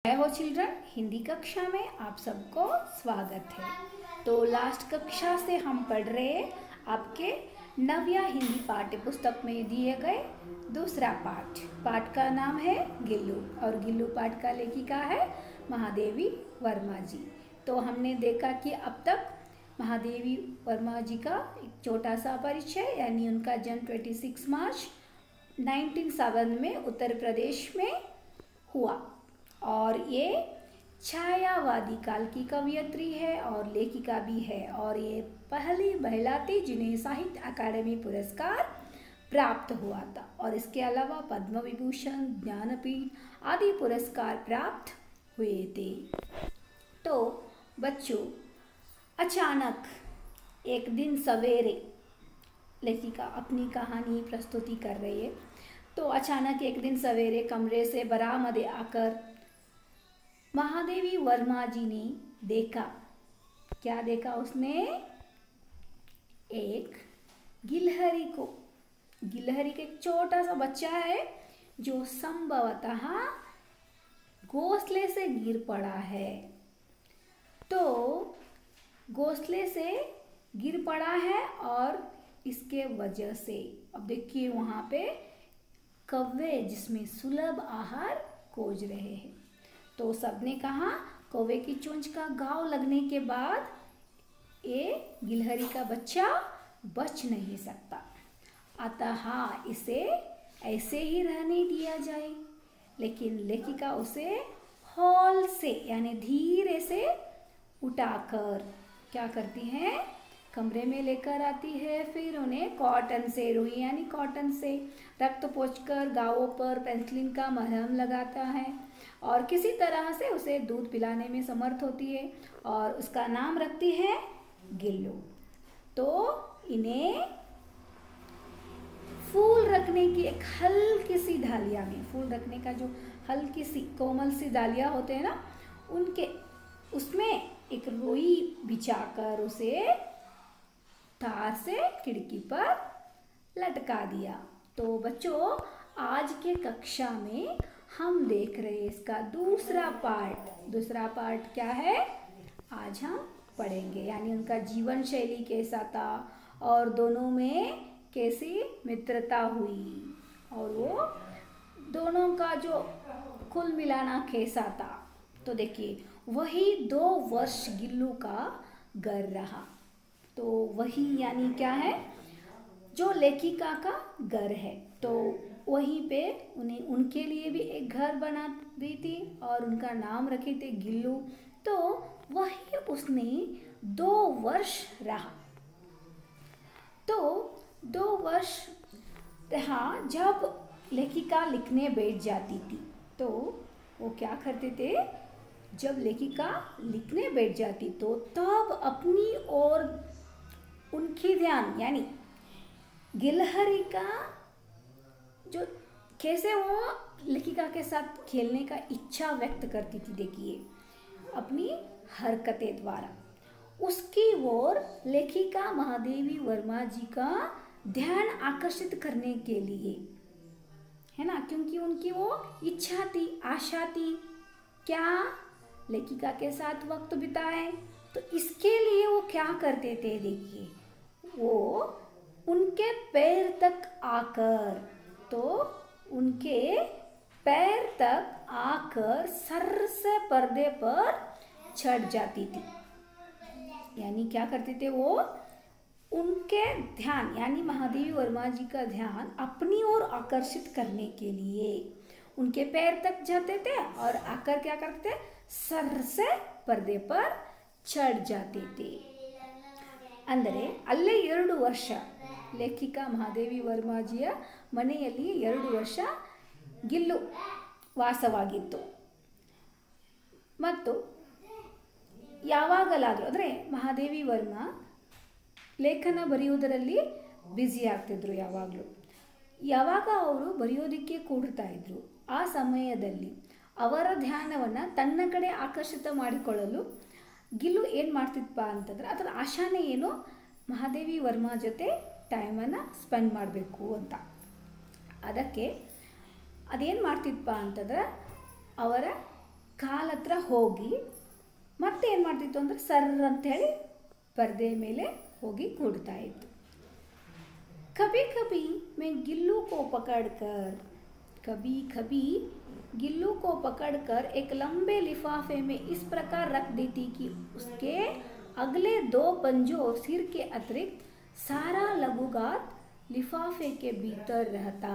जय हो चिल्ड्रन। हिंदी कक्षा में आप सबको स्वागत है। तो लास्ट कक्षा से हम पढ़ रहे हैं आपके नव्या हिंदी पाठ्य पुस्तक में दिए गए दूसरा पाठ का नाम है गिल्लू और गिल्लू पाठ का लेखिका है महादेवी वर्मा जी। तो हमने देखा कि अब तक महादेवी वर्मा जी का एक छोटा सा परिचय, यानी उनका जन्म 26 मार्च 1907 में उत्तर प्रदेश में हुआ और ये छायावादी काल की कवयित्री है और लेखिका भी है और ये पहली महिला थी जिन्हें साहित्य अकादमी पुरस्कार प्राप्त हुआ था और इसके अलावा पद्म विभूषण, ज्ञानपीठ आदि पुरस्कार प्राप्त हुए थे। तो बच्चों, अचानक एक दिन सवेरे लेखिका अपनी कहानी प्रस्तुति कर रही है। तो अचानक एक दिन सवेरे कमरे से बरामदे आकर महादेवी वर्मा जी ने देखा, क्या देखा उसने? एक गिलहरी को। गिलहरी के एक छोटा सा बच्चा है जो संभवतः घोंसले से गिर पड़ा है। तो घोंसले से गिर पड़ा है और इसके वजह से अब देखिए वहाँ पे कौवे जिसमें सुलभ आहार खोज रहे हैं। तो सबने कहा कौवे की चोंच का घाव लगने के बाद ये गिलहरी का बच्चा बच नहीं सकता, अतः इसे ऐसे ही रहने दिया जाए। लेकिन लेखिका उसे हौल से यानी धीरे से उठाकर क्या करती है, कमरे में लेकर आती है। फिर उन्हें कॉटन से, रुई यानी कॉटन से रक्त पोंछकर घावों पर पेनिसिलिन का मरहम लगाता है और किसी तरह से उसे दूध पिलाने में समर्थ होती है और उसका नाम रखती है गिल्लू। तो इन्हें फूल रखने की एक हल्की सी डालिया में, फूल रखने का जो हल्की सी कोमल सी डालिया होते हैं ना, उनके उसमें एक रुई बिछाकर उसे तार से खिड़की पर लटका दिया। तो बच्चों, आज के कक्षा में हम देख रहे हैं इसका दूसरा पार्ट क्या है आज हम पढ़ेंगे, यानी उनका जीवन शैली कैसा था और दोनों में कैसी मित्रता हुई और वो दोनों का जो कुल मिलाना कैसा था। तो देखिए, वही 2 वर्ष गिल्लू का घर रहा। तो वही यानी क्या है, जो लेखिका का घर है, तो वहीं पे उन्हें उनके लिए भी एक घर बना दी थी और उनका नाम रखे थे गिल्लू। तो वही उसने 2 वर्ष रहा। तो 2 वर्ष रहा। जब लेखिका लिखने बैठ जाती थी तो वो क्या करते थे, जब लेखिका लिखने बैठ जाती तो तब अपनी ओर उनकी ध्यान, यानी गिलहरी का जो कैसे वो लेखिका के साथ खेलने का इच्छा व्यक्त करती थी, देखिए अपनी हरकतें द्वारा उसकी ओर लेखिका महादेवी वर्मा जी का ध्यान आकर्षित करने के लिए, है ना, क्योंकि उनकी वो इच्छा थी, आशा थी, क्या लेखिका के साथ वक्त बिताए। तो इसके लिए वो क्या करते थे, देखिए वो उनके पैर तक आकर, तो उनके पैर तक आकर सर से पर्दे पर चढ़ जाती थी। यानी क्या करते थे वो, उनके ध्यान यानी महादेवी वर्मा जी का ध्यान अपनी ओर आकर्षित करने के लिए उनके पैर तक जाते थे और आकर क्या करते थे, सर से पर्दे पर चढ़ जाते थे। ಅಂದರೆ ಅಲ್ಲೇ 2 ವರ್ಷ ಲೇಖಿಕಾ ಮಹಾದೇವಿ ವರ್ಮಾಜಿಯ ಮನೆಯಲ್ಲಿ 2 ವರ್ಷ ಗಿಲ್ಲು ವಾಸವಾಗಿತ್ತು. ಮತ್ತು ಯಾವಾಗಲಾದರೂ ಅಂದರೆ ಮಹಾದೇವಿ ವರ್ಮಾ ಲೇಖನ ಬರೆಯುವುದರಲ್ಲಿ ಬ್ಯುಸಿ ಆಗ್ತಿದ್ರು. ಯಾವಾಗ ಅವರು ಬರೆಯೋದಕ್ಕೆ ಕೂಡ್ತಾ ಇದ್ರು, ಆ ಸಮಯದಲ್ಲಿ ಅವರ ಧ್ಯಾನವನ್ನು ತನ್ನ ಕಡೆ ಆಕರ್ಷಿತ ಮಾಡಿಕೊಳ್ಳಲು ಗಿಲ್ಲು ಏನು ಮಾಡ್ತಿದ್ಪ ಅಂತಂದ್ರೆ, ಅದರ ಆಶಾನೇ ಏನು, ಮಹಾದೇವಿ ವರ್ಮಾ ಜೊತೆ ಟೈಮನ್ನು ಸ್ಪೆಂಡ್ ಮಾಡಬೇಕು ಅಂತ. ಅದಕ್ಕೆ ಅದೇನು ಮಾಡ್ತಿದ್ಪ ಅಂತಂದ್ರೆ ಅವರ ಕಾಲ್ ಹತ್ರ ಹೋಗಿ ಮತ್ತೆ ಏನು ಮಾಡ್ತಿತ್ತು ಅಂದರೆ ಸರ್ರ್ ಅಂಥೇಳಿ ಪರ್ದೆ ಮೇಲೆ ಹೋಗಿ ಕೂಡ್ತಾ ಇತ್ತು. कभी कभी मैं गिल्लू को पकड़कर कभी कभी गिल्लू को पकड़कर एक लंबे लिफाफे में इस प्रकार रख देती कि उसके अगले 2 पंजों और सिर के अतिरिक्त सारा लघुगात लिफाफे के भीतर रहता.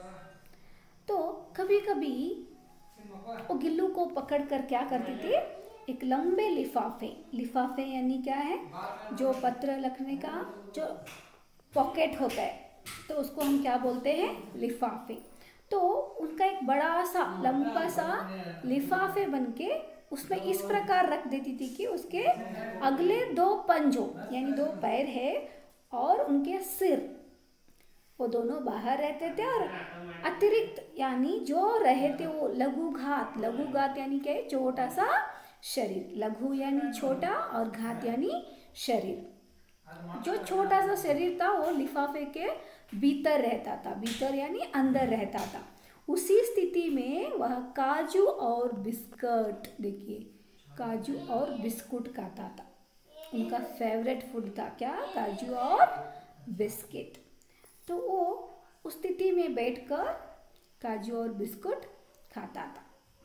तो कभी कभी वो गिल्लू को पकड़कर क्या करती थी, एक लंबे लिफाफे यानी क्या है, जो पत्र लिखने का जो पॉकेट होता है तो उसको हम क्या बोलते हैं, लिफाफे. तो उनका एक बड़ा सा लंबा सा लिफाफे बनके उसमें इस प्रकार रख देती थी कि उसके अगले 2 पंजों यानी 2 पैर है और उनके सिर, वो दोनों बाहर रहते थे, और अतिरिक्त यानी जो रहे थे वो लघुघात यानी क्या है, छोटा सा शरीर. लघु यानी छोटा और घात यानी शरीर. जो छोटा सा शरीर था वो लिफाफे के भीतर रहता था, भीतर यानी अंदर रहता था. उसी स्थिति में वह काजू और बिस्कुट, देखिए काजू और बिस्कुट खाता था. उनका फेवरेट फूड था क्या, काजू और बिस्किट. तो वो उस स्थिति में बैठकर काजू और बिस्कुट खाता था.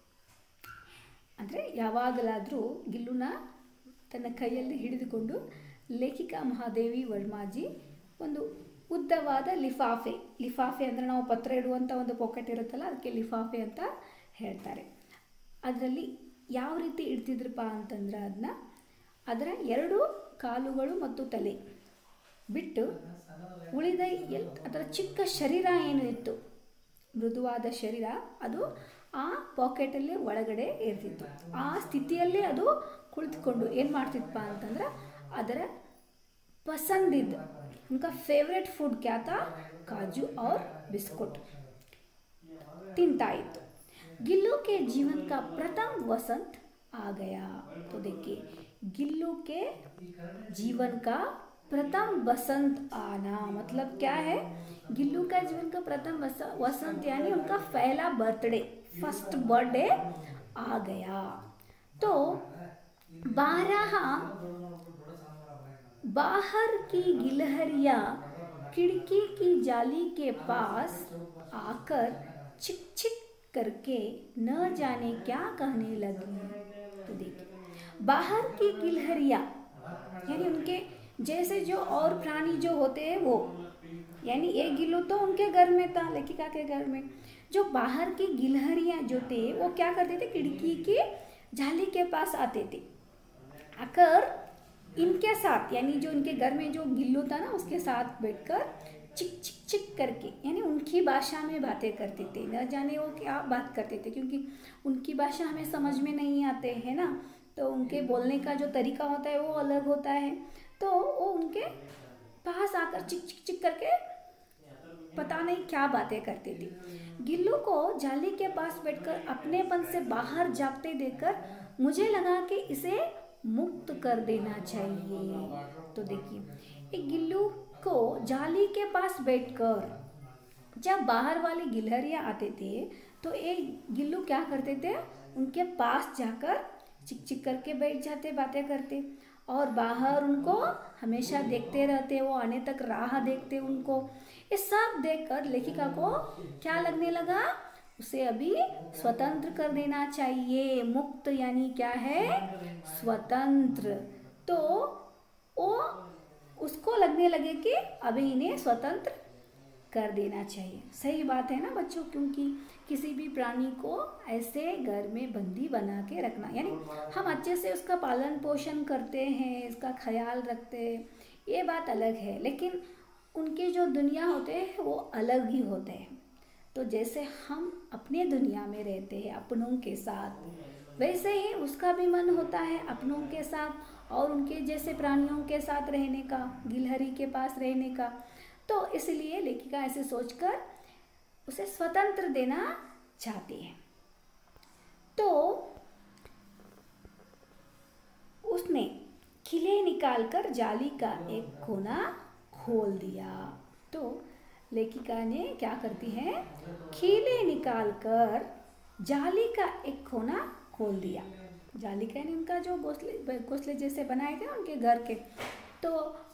ಅಂದರೆ ಯಾವಾಗಲಾದರೂ ಗಿಲ್ಲುನ ತನ್ನ ಕೈಯಲ್ಲಿ ಹಿಡಿದುಕೊಂಡು ಲೇಖಿಕಾ ಮಹಾದೇವಿ ವರ್ಮಾಜಿ ಒಂದು ಉದ್ದವಾದ ಲಿಫಾಫೆ ಅಂದರೆ ನಾವು ಪತ್ರ ಇಡುವಂಥ ಒಂದು ಪಾಕೆಟ್ ಇರುತ್ತಲ್ಲ, ಅದಕ್ಕೆ ಲಿಫಾಫೆ ಅಂತ ಹೇಳ್ತಾರೆ. ಅದರಲ್ಲಿ ಯಾವ ರೀತಿ ಇಡ್ತಿದ್ರಪ್ಪ ಅಂತಂದ್ರೆ ಅದರ 2 ಕಾಲುಗಳು ಮತ್ತು ತಲೆ ಬಿಟ್ಟು ಉಳಿದ ಅದರ ಚಿಕ್ಕ ಶರೀರ ಏನು ಇತ್ತು, ಮೃದುವಾದ ಶರೀರ, ಅದು ಆ ಪಾಕೆಟಲ್ಲಿ ಒಳಗಡೆ ಇರ್ತಿತ್ತು. ಆ ಸ್ಥಿತಿಯಲ್ಲೇ ಅದು ಕುಳಿತುಕೊಂಡು ಏನು ಮಾಡ್ತಿತ್ತಪ್ಪ ಅಂತಂದ್ರೆ ಅದರ ಪಸಂದಿದ್ದ उनका फेवरेट फूड क्या था, काजू और बिस्कुट तिनता इತ್ತು. गिल्लू के जीवन का प्रथम वसंत आ गया. तो देखिए गिल्लू के जीवन का प्रथम वसंत आना मतलब क्या है, गिल्लू का जीवन का प्रथम वसंत यानी उनका पहला बर्थडे, फर्स्ट बर्थडे आ गया. तो 12 बाहर की गिलहरियाँ खिड़की की जाली के पास आकर चिक चिक करके न जाने क्या कहने लगी. तो देखिए बाहर की गिलहरियाँ यानी उनके जैसे जो और प्राणी जो होते हैं वो, यानी एक गिल्लू तो उनके घर में था, लेखिका के घर में. जो बाहर की गिलहरियाँ जो थे वो क्या करते थे, खिड़की की जाली के पास आते थे, आकर इनके साथ यानी जो इनके घर में जो गिल्लू था ना उसके साथ बैठकर चिक चिक चिक करके यानी उनकी भाषा में बातें करते थे. न जाने वो क्या बात करते थे क्योंकि उनकी भाषा हमें समझ में नहीं आते हैं ना, तो उनके बोलने का जो तरीका होता है वो अलग होता है. तो वो उनके पास आकर चिक चिक चिक करके पता नहीं क्या बातें करते थे. गिल्लू को जाली के पास बैठकर अपनेपन से बाहर जागते देखकर मुझे लगा कि इसे मुक्त कर देना चाहिए. तो देखिए एक गिल्लू को जाली के पास बैठकर जब बाहर वाले गिलहरियाँ आते थे तो एक गिल्लू क्या करते थे, उनके पास जाकर चिक चिक करके बैठ जाते, बातें करते, और बाहर उनको हमेशा देखते रहते, वो आने तक राह देखते उनको. ये सब देखकर लेखिका को क्या लगने लगा, उसे अभी स्वतंत्र कर देना चाहिए. मुक्त यानी क्या है, स्वतंत्र. तो वो उसको लगने लगे कि अभी इन्हें स्वतंत्र कर देना चाहिए. सही बात है ना बच्चों, क्योंकि किसी भी प्राणी को ऐसे घर में बंदी बना के रखना, यानी हम अच्छे से उसका पालन पोषण करते हैं, इसका ख्याल रखते हैं, ये बात अलग है, लेकिन उनके जो दुनिया होते हैं वो अलग ही होते हैं. तो जैसे हम अपने दुनिया में रहते हैं अपनों के साथ, वैसे ही उसका भी मन होता है अपनों के साथ और उनके जैसे प्राणियों के साथ रहने का, गिलहरी के पास रहने का. तो इसलिए लेखिका ऐसे सोचकर उसे स्वतंत्र देना चाहती है. तो उसने खिले निकालकर जाली का एक कोना खोल दिया. तो लेखिका ने क्या करती है, खीले निकालकर जाली का एक कोना खोल दिया। जाली का यानी उनका जो घोंसले घोंसले जैसे बनाए थे उनके घर के, तो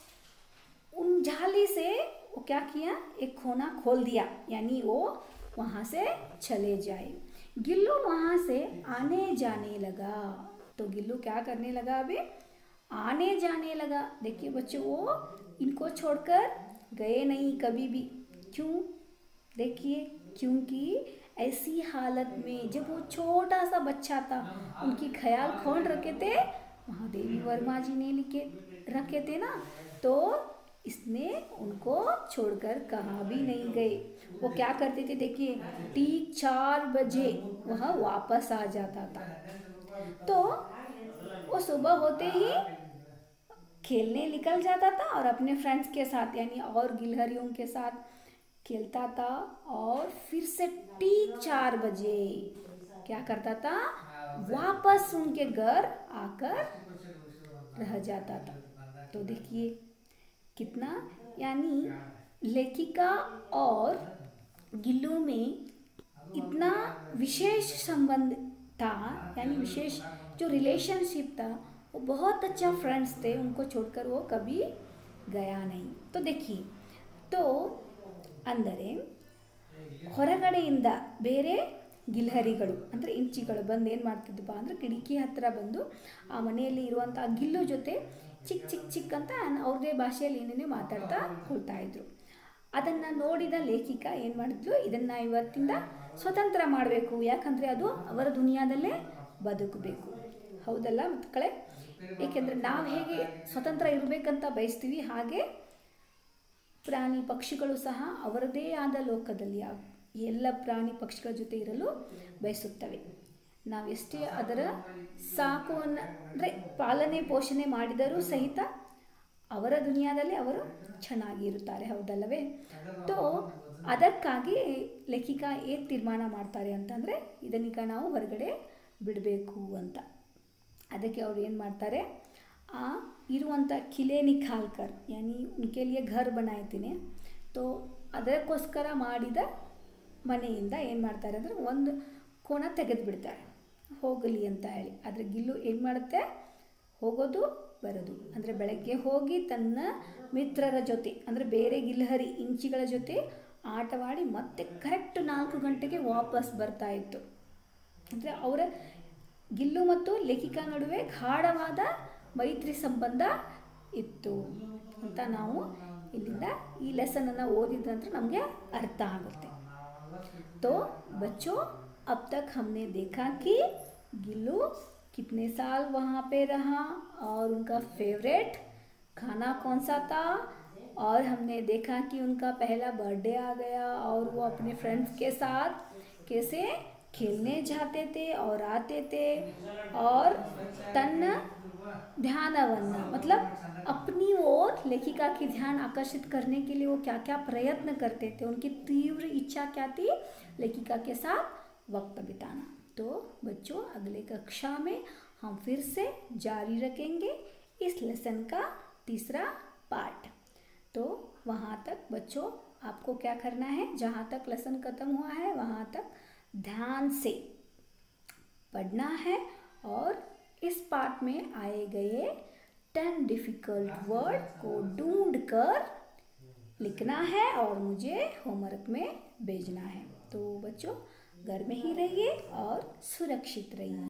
उन जाली से वो क्या किया, एक कोना खोल दिया, यानी वो वहाँ से चले जाए। गिल्लू वहाँ से आने जाने लगा। तो गिल्लू क्या करने लगा, अभी आने जाने लगा। देखिए बच्चों, वो इनको छोड़कर गए नहीं कभी भी। क्यों? देखिए, क्योंकि ऐसी हालत में जब वो छोटा सा बच्चा था, उनकी ख्याल कौन रखे थे, महादेवी वर्मा जी ने लिखे रखे थे ना। तो इसने उनको छोड़कर कहाँ भी नहीं गए। वो क्या करते थे, देखिए ठीक 4 बजे वह वापस आ जाता था। तो वो सुबह होते ही खेलने निकल जाता था और अपने फ्रेंड्स के साथ यानी और गिलहरियों के साथ खेलता था, और फिर से ठीक 4 बजे क्या करता था, वापस उनके घर आकर रह जाता था। तो देखिए कितना, यानी लेखिका और गिल्लू में इतना विशेष संबंध था, यानी विशेष जो रिलेशनशिप था, वो बहुत अच्छा फ्रेंड्स थे, उनको छोड़कर वो कभी गया नहीं। तो देखिए, तो ಅಂದರೆ ಹೊರಗಡೆಯಿಂದ ಬೇರೆ ಗಿಲ್ಹರಿಗಳು ಅಂದರೆ ಇಂಚಿಗಳು ಬಂದು ಏನು ಮಾಡ್ತಿದ್ದಪ್ಪ ಅಂದರೆ ಕಿಟಕಿ ಹತ್ತಿರ ಬಂದು ಆ ಮನೆಯಲ್ಲಿ ಇರುವಂಥ ಗಿಲ್ಲು ಜೊತೆ ಚಿಕ್ಕ ಚಿಕ್ಕ ಚಿಕ್ಕ ಅಂತ ಅವ್ರದೇ ಭಾಷೆಯಲ್ಲಿ ಏನೇನೋ ಮಾತಾಡ್ತಾ ಕೊಡ್ತಾ ಇದ್ರು. ಅದನ್ನು ನೋಡಿದ ಲೇಖಿಕ ಏನು ಮಾಡಿದ್ಲು, ಇದನ್ನು ಇವತ್ತಿಂದ ಸ್ವತಂತ್ರ ಮಾಡಬೇಕು, ಯಾಕಂದರೆ ಅದು ಅವರ ದುನಿಯಾದಲ್ಲೇ ಬದುಕಬೇಕು. ಹೌದಲ್ಲ ಮಕ್ಕಳೇ? ಏಕೆಂದರೆ ನಾವು ಹೇಗೆ ಸ್ವತಂತ್ರ ಇರಬೇಕಂತ ಬಯಸ್ತೀವಿ, ಹಾಗೆ ಪ್ರಾಣಿ ಪಕ್ಷಿಗಳು ಸಹ ಅವರದೇ ಆದ ಲೋಕದಲ್ಲಿ ಎಲ್ಲ ಪ್ರಾಣಿ ಪಕ್ಷಿಗಳ ಜೊತೆ ಇರಲು ಬಯಸುತ್ತವೆ. ನಾವೆಷ್ಟೇ ಅದರ ಸಾಕು ಅಂದರೆ ಪಾಲನೆ ಪೋಷಣೆ ಮಾಡಿದರೂ ಸಹಿತ ಅವರ ದುನಿಯಾದಲ್ಲಿ ಅವರು ಚೆನ್ನಾಗಿ ಇರುತ್ತಾರೆ. ಹೌದಲ್ಲವೇ? ತೋ ಅದಕ್ಕಾಗಿ ಲೇಖಿಕ ಏನು ತೀರ್ಮಾನ ಮಾಡ್ತಾರೆ ಅಂತಂದರೆ, ಇದನ್ನೀಗ ನಾವು ಹೊರಗಡೆ ಬಿಡಬೇಕು ಅಂತ. ಅದಕ್ಕೆ ಅವ್ರು ಏನು ಮಾಡ್ತಾರೆ, ಆ ಇರುವಂಥ ಕಿಲೆ ನಿಖಾಲ್ಕರ್ ಯಾನಿ ಉನ್ಕೆ ಲಿಯೆ ಘರ್ ಬನಾಯ್ತೀನಿ, ತೋ ಅದಕ್ಕೋಸ್ಕರ ಮಾಡಿದ ಮನೆಯಿಂದ ಏನು ಮಾಡ್ತಾರೆ ಅಂದರೆ ಒಂದು ಕೋಣ ತೆಗೆದು ಬಿಡ್ತಾರೆ ಹೋಗಲಿ ಅಂತ ಹೇಳಿ. ಆದರೆ ಗಿಲ್ಲು ಏನು ಮಾಡುತ್ತೆ, ಹೋಗೋದು ಬರೋದು ಅಂದರೆ ಬೆಳಗ್ಗೆ ಹೋಗಿ ತನ್ನ ಮಿತ್ರರ ಜೊತೆ ಅಂದರೆ ಬೇರೆ ಗಿಲ್ಹರಿ ಇಂಚಿಗಳ ಜೊತೆ ಆಟವಾಡಿ ಮತ್ತೆ ಕರೆಕ್ಟ್ 4 ಗಂಟೆಗೆ ವಾಪಸ್ ಬರ್ತಾ ಇತ್ತು. ಅಂದರೆ ಅವರ ಗಿಲ್ಲು ಮತ್ತು ಲೇಖಿಕಾ ನಡುವೆ ಗಾಢವಾದ ಮೈತ್ರಿ ಸಂಬಂಧ ಇತ್ತು ಅಂತ ನಾವು ಇಲ್ಲಿಂದ ಈ ಲೆಸನನ್ನು ಓದಿದ ನಂತರ ನಮಗೆ अर्थ आಗುತ್ತೆ. तो बच्चों, अब तक हमने देखा कि गिल्लू कितने साल वहाँ पे रहा और उनका फेवरेट खाना कौन सा था, और हमने देखा कि उनका पहला बर्थडे आ गया और वो अपने फ्रेंड्स के साथ कैसे खेलने जाते थे और आते थे, और तन्न ध्यानवन्न मतलब अपनी ओर लेखिका की ध्यान आकर्षित करने के लिए वो क्या क्या प्रयत्न करते थे, उनकी तीव्र इच्छा क्या थी, लेखिका के साथ वक्त बिताना. तो बच्चों, अगले कक्षा में हम फिर से जारी रखेंगे इस लेसन का तीसरा पार्ट. तो वहाँ तक बच्चों आपको क्या करना है, जहाँ तक लेसन ख़त्म हुआ है वहाँ तक ध्यान से पढ़ना है, और इस पार्ट में आए गए 10 डिफ़िकल्ट वर्ड को ढूंढकर लिखना है और मुझे होमवर्क में भेजना है. तो बच्चों, घर में ही रहिए और सुरक्षित रहिए.